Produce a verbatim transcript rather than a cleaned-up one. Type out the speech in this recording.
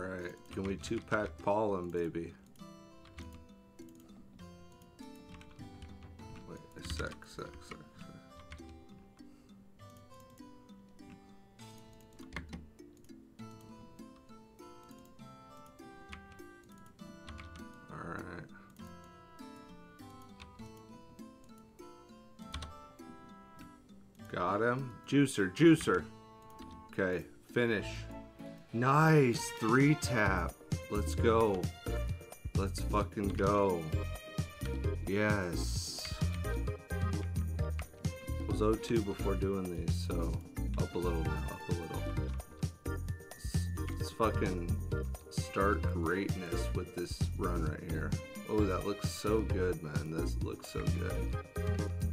Alright, can we two-pack pollen, baby? Wait a sec, sec, sec, sec. Alright. Got him. Juicer, juicer. Okay, finish. Nice, three tap. Let's go. Let's fucking go. Yes. It was oh two before doing these, so up a little now, up a little. Let's, let's fucking start greatness with this run right here. Oh, that looks so good, man. This looks so good.